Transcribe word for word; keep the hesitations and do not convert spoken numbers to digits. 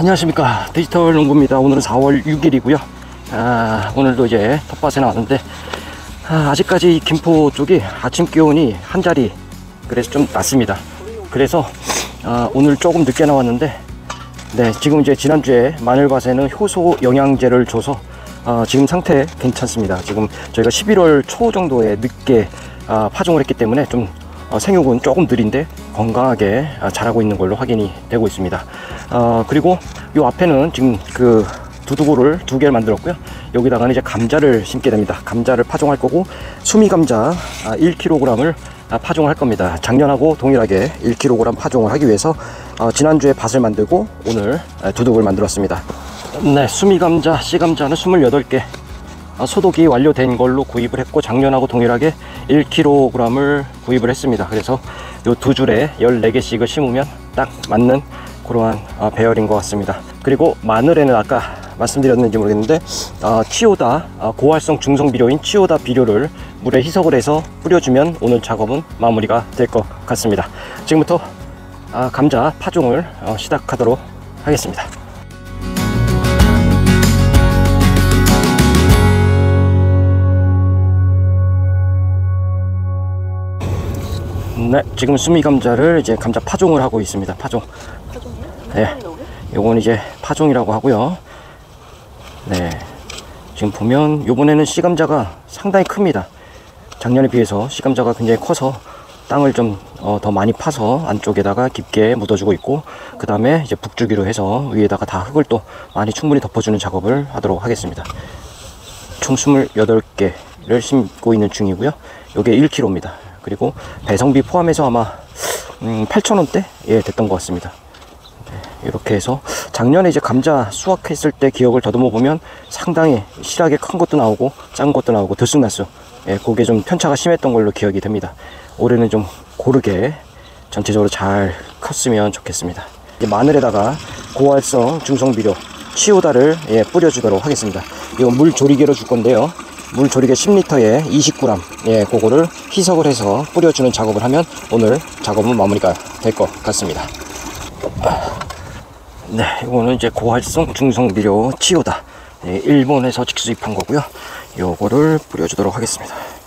안녕하십니까, 디지털 농부입니다. 오늘은 사월 육일이고요 아, 오늘도 이제 텃밭에 나왔는데 아, 아직까지 김포 쪽이 아침 기온이 한 자리, 그래서 좀 낮습니다. 그래서 아, 오늘 조금 늦게 나왔는데 네, 지금 이제 지난주에 마늘밭에는 효소 영양제를 줘서 아, 지금 상태 괜찮습니다. 지금 저희가 십일월 초 정도에 늦게 아, 파종을 했기 때문에 좀 어, 생육은 조금 느린데 건강하게 아, 자라고 있는 걸로 확인이 되고 있습니다. 어, 그리고 요 앞에는 지금 그 두두고를 두 개를 만들었고요. 여기다가는 이제 감자를 심게 됩니다. 감자를 파종할 거고 수미 감자 아, 일 킬로그램을 아, 파종을 할 겁니다. 작년하고 동일하게 일 킬로그램 파종을 하기 위해서 어, 지난주에 밭을 만들고 오늘 아, 두둑을 만들었습니다. 네, 수미 감자, 씨 감자는 스물여덟 개 아, 소독이 완료된 걸로 구입을 했고 작년하고 동일하게 일 킬로그램을 구입을 했습니다. 그래서 요 두 줄에 열네 개씩을 심으면 딱 맞는 그러한 아, 배열인 것 같습니다. 그리고 마늘에는 아까 말씀드렸는지 모르겠는데 아, 치오다 아, 고활성 중성 비료인 치오다 비료를 물에 희석을 해서 뿌려주면 오늘 작업은 마무리가 될 것 같습니다. 지금부터 아, 감자 파종을 어, 시작하도록 하겠습니다. 네, 지금 수미 감자를 이제 감자 파종을 하고 있습니다. 파종. 파종이요? 네, 요건 이제 파종이라고 하고요. 네, 지금 보면 요번에는 씨 감자가 상당히 큽니다. 작년에 비해서 씨 감자가 굉장히 커서 땅을 좀 어, 더 많이 파서 안쪽에다가 깊게 묻어주고 있고, 그 다음에 이제 북주기로 해서 위에다가 다 흙을 또 많이 충분히 덮어주는 작업을 하도록 하겠습니다. 총 스물여덟 개를 심고 있는 중이고요. 요게 일 킬로그램입니다. 그리고 배송비 포함해서 아마 음, 팔천 원대 예, 됐던 것 같습니다. 네, 이렇게 해서 작년에 이제 감자 수확했을 때 기억을 더듬어 보면 상당히 실하게 큰 것도 나오고 작은 것도 나오고 들쑥날쑥 예, 그게 좀 편차가 심했던 걸로 기억이 됩니다. 올해는 좀 고르게 전체적으로 잘 컸으면 좋겠습니다. 이제 마늘에다가 고활성 중성비료 치오다를 예, 뿌려주도록 하겠습니다. 이거 물 조리개로 줄 건데요, 물 조리개 십 리터에 이십 그램 예, 그거를 희석을 해서 뿌려주는 작업을 하면 오늘 작업은 마무리가 될 것 같습니다. 네, 이거는 이제 고활성 중성비료 치오다 예, 일본에서 직수입한 거고요. 요거를 뿌려주도록 하겠습니다.